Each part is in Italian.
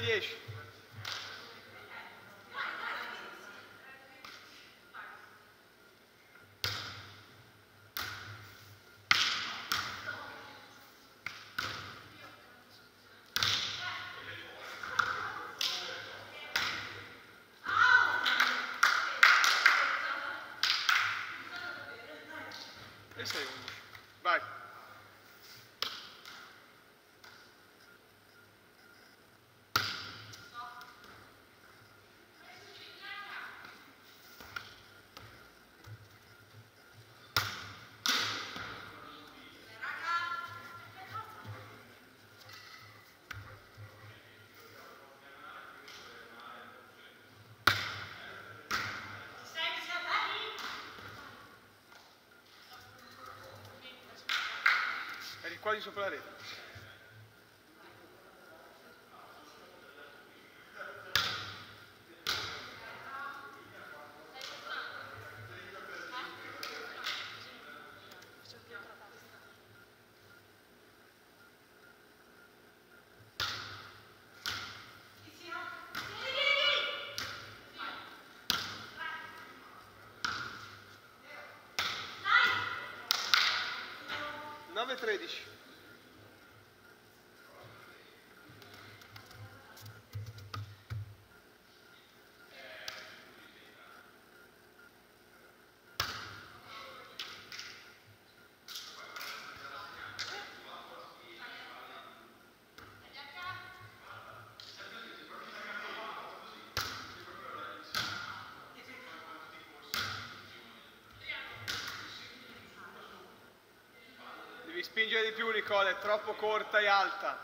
10. E 6, 11. Vai. Eri quasi sopra la rete. Nove 13. Devi spingere di più, Nicola, è troppo corta e alta.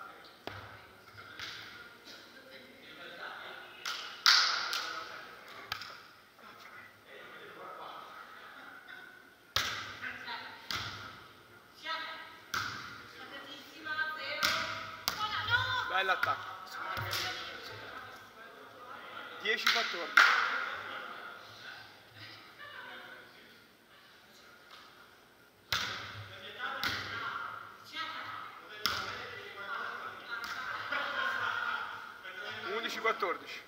Bella attacco. 10-14. Undici 14.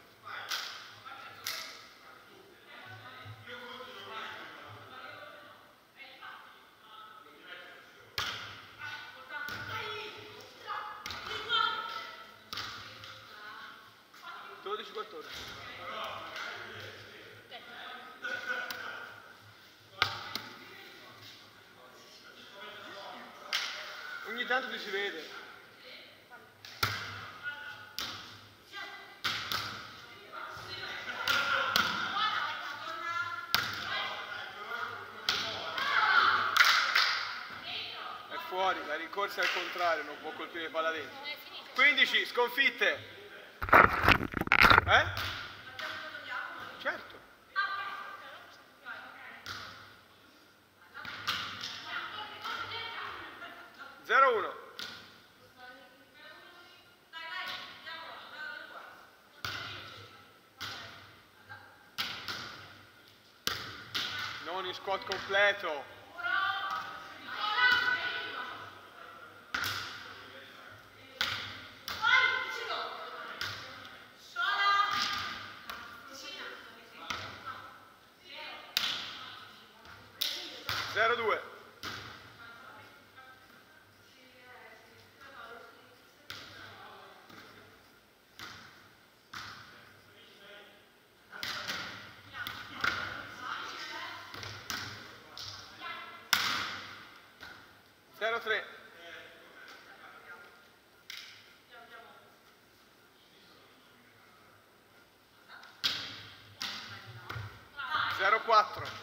Dodici 14. Ogni tanto ti si vede. Fuori, la rincorsa è al contrario, non può colpire palla dentro. 15, sconfitte. Certo. Zero 1. Non in squat completo. Zero 2. Zero 3. Zero 4.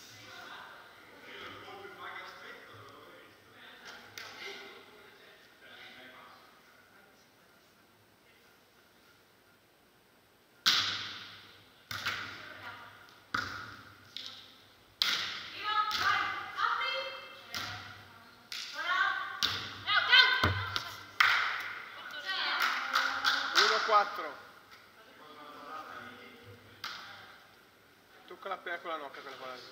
Tocca la penna con la nocca quella palla lì.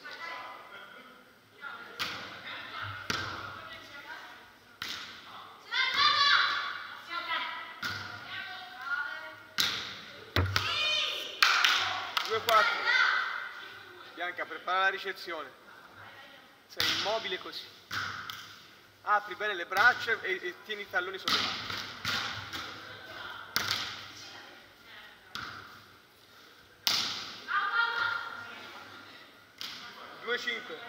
Bianca, prepara la ricezione. Sei immobile così. Apri bene le braccia e tieni i talloni sollevati. 2-5.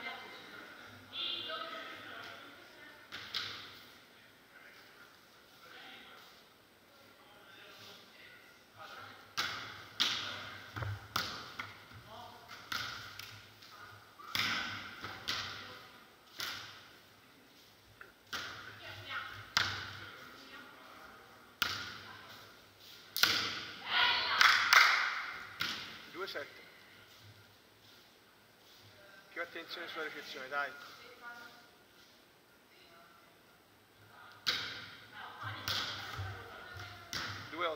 Più attenzione sulla ricezione, dai. 2-8.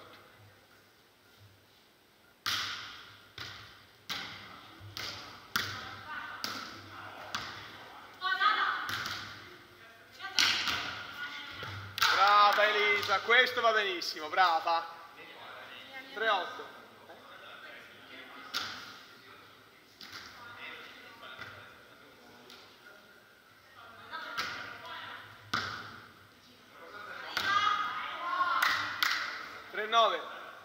Brava Elisa, questo va benissimo, brava. 3-8. 3-9.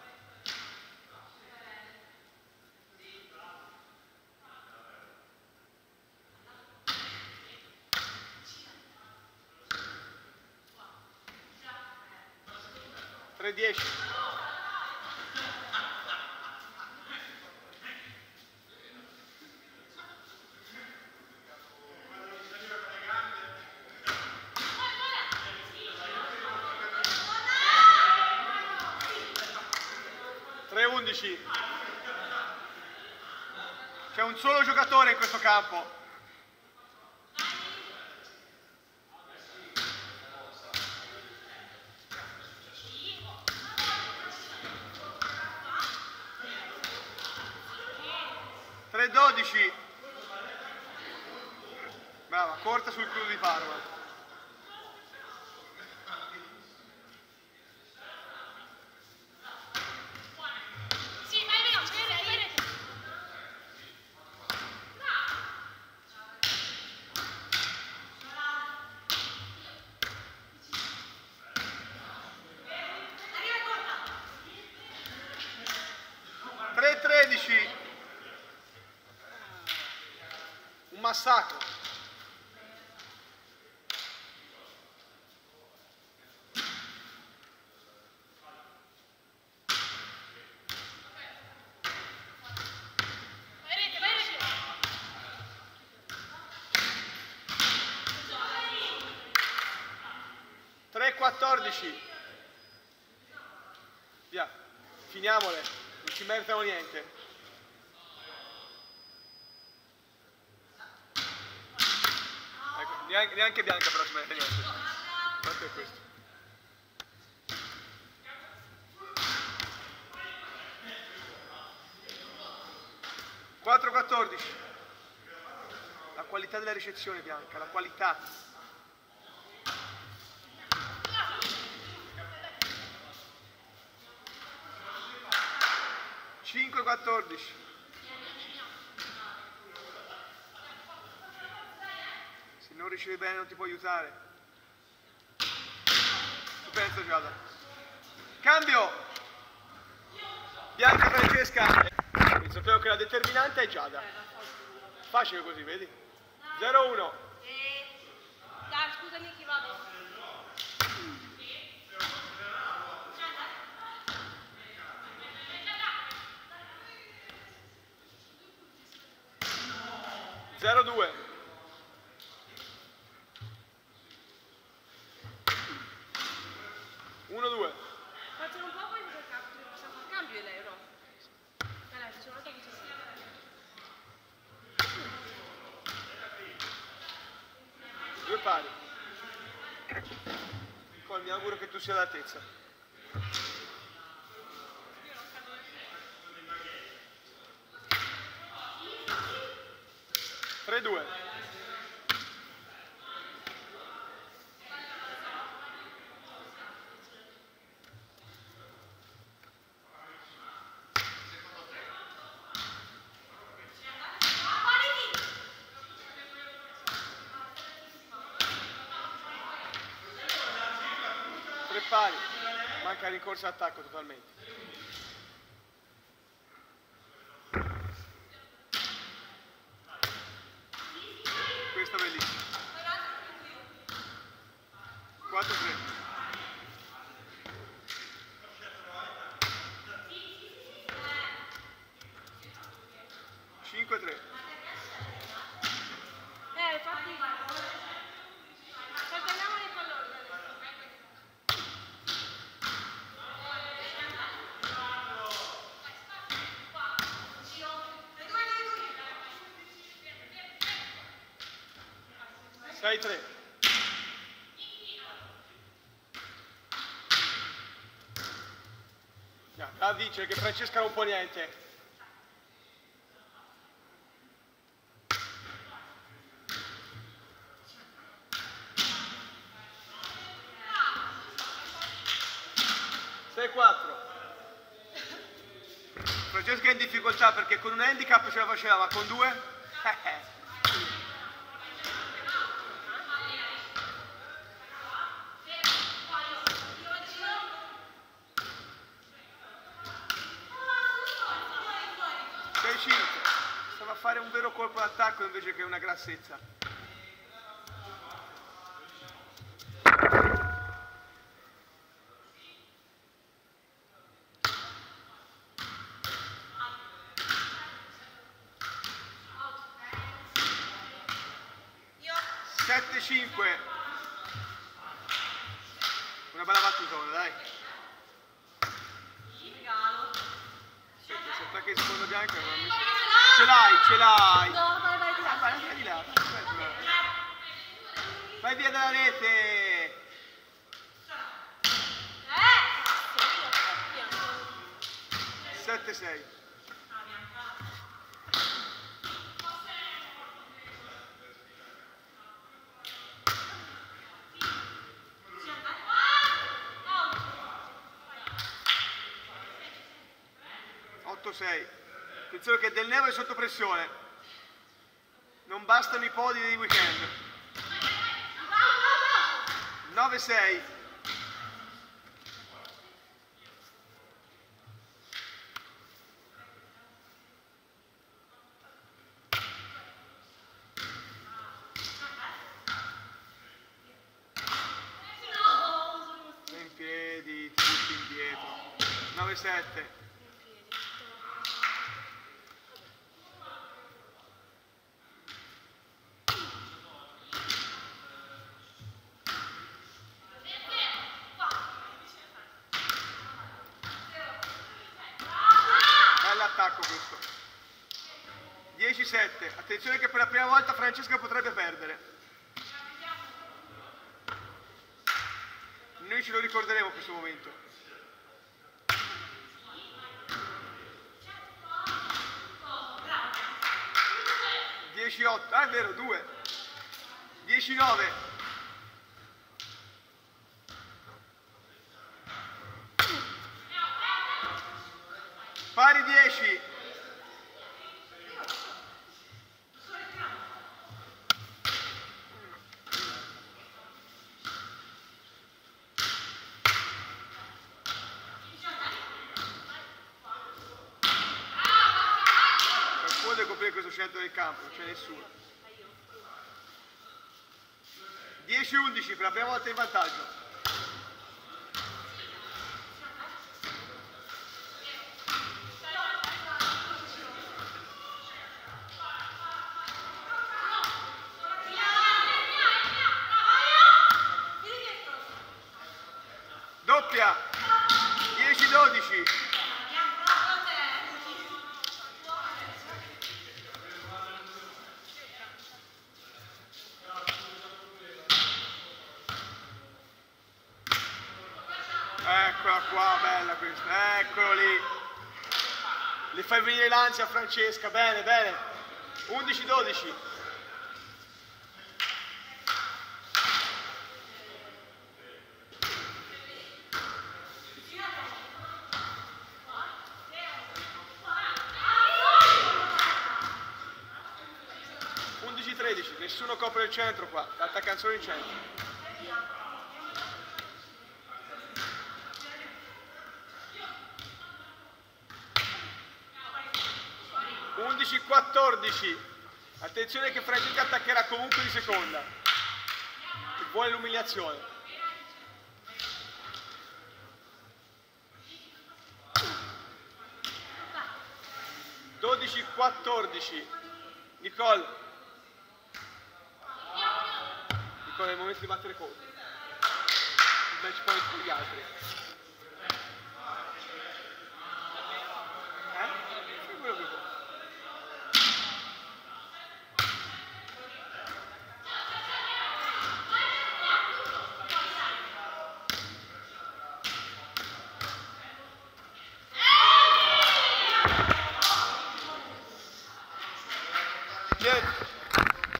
3-10. 3-11. C'è un solo giocatore in questo campo. 3-12. Brava, corta sul crudo di Parma. 3-13. Un massacro. 3-14. Via, finiamole, non ci meritano niente. Ecco, neanche Bianca però ci merita niente. Quanto è questo? (4-14). La qualità della ricezione, Bianca, la qualità. 5-14. Se non ricevi bene non ti può aiutare. Tu pensa, Giada. Cambio! Bianca Francesca. Sapevo che la determinante è Giada. Facile così, vedi? 0-1. Dai, scusami chi vado. 0-2. 1-2. Facciamo un po' poi possiamo fare cambio di lei, no? Dai, facciamo un'altra cosa. 2 pari. Poi mi auguro che tu sia all'altezza. 3-2. 3-3. pari. Manca il rincorso attacco totalmente. Questo è bellissimo. 4-3. 5-3. Infatti. Torniamo il pallone. 6-3. Da vincere che Francesca non può niente. Francesca è in difficoltà perché con un handicap ce la faceva, ma con due? 6-5. Stava a fare un vero colpo d'attacco invece che una grassezza. Una bella battutona, dai. Se attacca il secondo bianco non mi... Ce l'hai! No, vai di là. Vai di là. Vai via dalla rete! 7-6. Attenzione che Del Nero è sotto pressione. Non bastano i podi dei weekend. 9-6. In piedi, tutti indietro. 9-7. Attacco questo. 10-7. Attenzione che per la prima volta Francesca potrebbe perdere. Noi ce lo ricorderemo questo momento. 10-8. Ah, è vero, 2. 10-9. Pari 10. Qualcuno deve coprire questo centro del campo, non c'è nessuno. 10-11 per la prima volta in vantaggio. Doppia 10-12. Eccola qua, bella questa, eccolo lì. Le fai venire l'ansia a Francesca, bene, bene. 11-12. Nessuno copre il centro qua, l'attaccanzone in centro. 12-14. Attenzione che Francesca attaccherà comunque di seconda. Che vuole l'umiliazione. Nicole è il momento di battere contro. Il match point con gli altri.